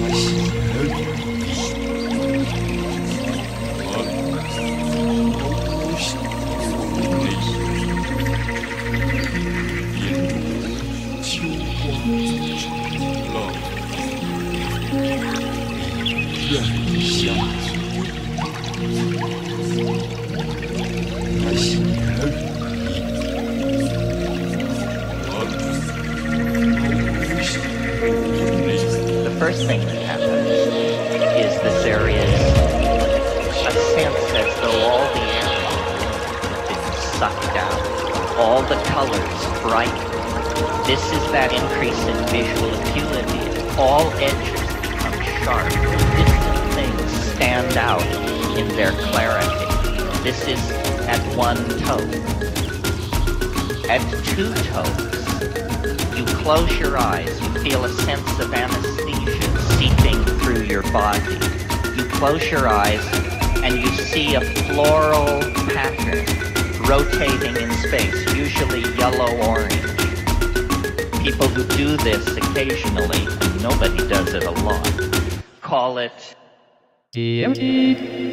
The first thing that happens is that there is a sense as though all the air has been sucked out, all the colors brighten. This is that increase in visual acuity. All edges become sharp. Distant things stand out in their clarity. This is at one toe. At two toes, you close your eyes, you feel a sense of anesthesia seeping through your body. You close your eyes and you see a floral pattern rotating in space, usually yellow-orange. People who do this occasionally, and nobody does it a lot, call it DMT.